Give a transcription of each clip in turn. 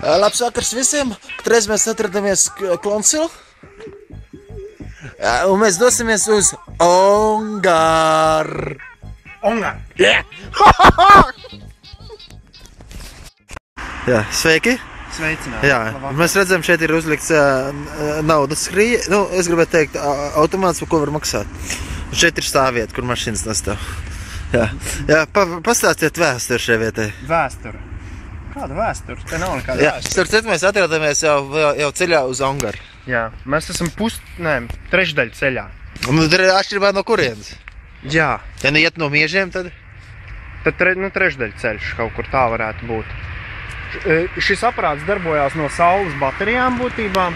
Labs vakars visiem, katreiz mēs atradamies Klonsilu. Un mēs dosimies uz Ongaru. Ongaru? Yeah. Jā, sveiki. Sveicināti. Jā, mēs redzam, šeit ir uzlikts naudas skrīja. Nu, es gribētu teikt, automāts, par ko var maksāt. Un šeit ir stāvvieta, kur mašīnas nestāv. Jā, pastāstiet vēsturi šai vietai. Vēsturi? Kāda vēsturi? Te nav nekāda vēsturi. Starp citu, mēs atrodamies jau ceļā uz Ongaru. Jā, mēs esam trešdaļa ceļā. Un atšķirībā no kurienes? Jā. Ja neiet no Miežiem, tad? Tad trešdaļa ceļš kaut kur tā varētu būt. Šis aparāts darbojās no saules baterijām būtībā.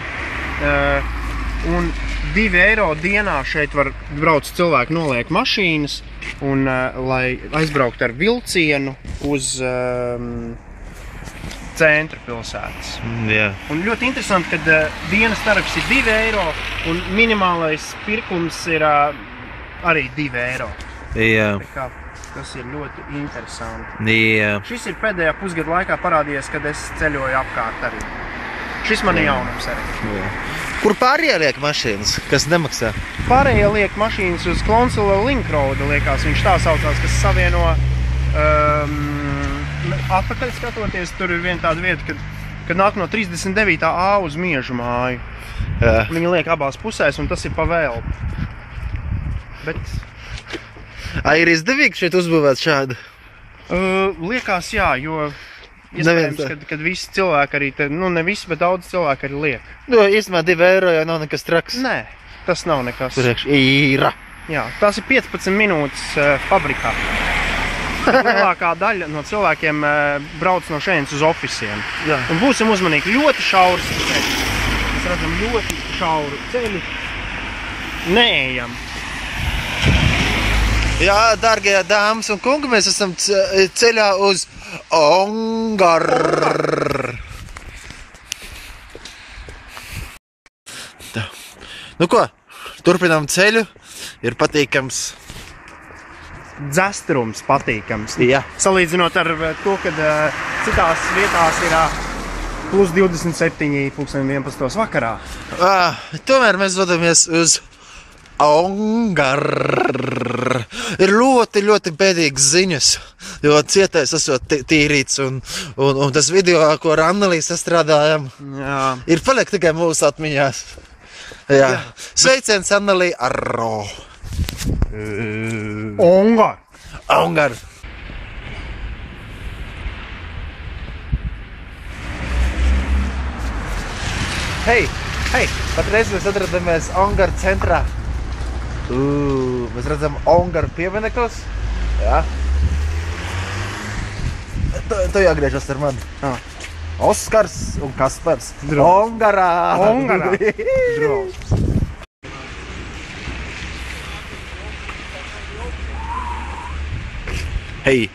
Un 2 eiro dienā šeit var braukt cilvēki, noliek mašīnas, un lai aizbraukt ar vilcienu uz centra pilsētas. Jā. Un ļoti interesanti, ka dienas tarifs ir 2 eiro, un minimālais pirkums ir arī 2 eiro. Jā. Tas ir ļoti interesanti. Jā. Šis ir pēdējā pusgada laikā parādījies, kad es ceļoju apkārt arī. Šis man ir jaunums arī. Jā. Kur pārējie liek mašīnas, kas nemaksā? Pārējie liek mašīnas uz Klonsila Link Road, liekas, viņš tā saucās, kas savieno atpakaļ skatoties. Tur ir viena tāda vieta, kad nāk no 39. A uz Miežu māju. Jā. Viņi liek abās pusēs, un tas ir pa vēlu. Bet Ir izdevīgi šeit uzbūvēt šādu? Liekas, jā, jo iespējams, kad visi cilvēki arī, ne visi, bet daudz cilvēki arī liek. Īstenībā 2 eiro jau nav nekas traks. Nē, tas nav nekas. Priekš īra. Jā, tās ir 15 minūtes fabrikā. Lielākā daļa no cilvēkiem brauc no šeit uz ofisiem. Jā. Un būsim uzmanīgi, ļoti šaurs ceļi. Mēs redzam ļoti šauru ceļi. Neejam. Jā, dārgie dāmas un kungi, mēs esam ceļā uz Ongaru. Tā. Nu ko, turpinām ceļu. Ir patīkams. Dzestrums patīkams. Jā. Salīdzinot ar to, kad citās vietās ir plus 27, 11. vakarā. Tomēr mēs dodamies uz Ongaru. Ir ļoti, ļoti bēdīgas ziņas, jo cietais esot tīrīts un tas video, ko ar Anneliju sastrādājam, ir paliek tikai mūsu atmiņās. Jā. Sveiciens Annelija Arro. Ongaru. Hei, patreiz mēs atrodamies Ongaru centrā. Mēs redzam Ongaru piemineklis. Jā. Tu jāgriežas ar mani. Oskars un Kaspars. Ongarā. Drausmas. Hei.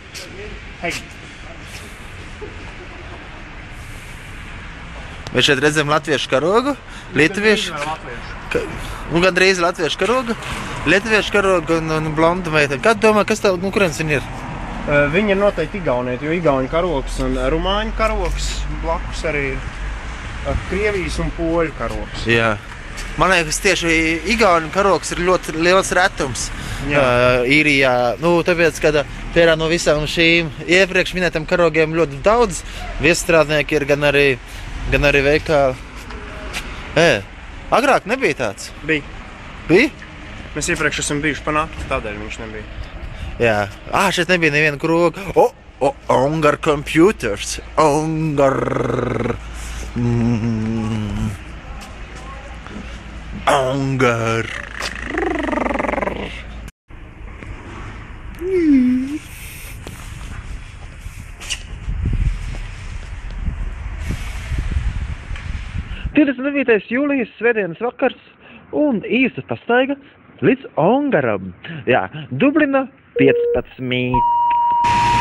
Mēs šeit redzam latviešu karogu, lietuviešu. Un gandrīz latviešu karogu, lietuviešu karogu un blondu meiteni. Kā tu domā, kas tev, kurienes viņi ir? Viņi ir noteikti igaunieti, jo igauņu karogs un rumāņu karogs blakus arī ir Krievijas un poļu karogs. Jā. Man liekas, tieši igauņu karogs ir ļoti liels retums Īrijā. Tāpēc, kad pierā no visām šīm iepriekš minētām karogiem ļoti daudz viesstrādnieki ir, gan arī veikāli. Agrāk nebija tāds? Bija. Bija? Mēs iepriekš esam bijuši pa nakti, tādēļ viņš nebija. Jā. Šeit nebija neviena kroga. Ongaru computers. Ongaru. Ongaru. Jūlijas svētdienas vakars un īsta pastaiga līdz Ongaram. Jā, Dublina 15.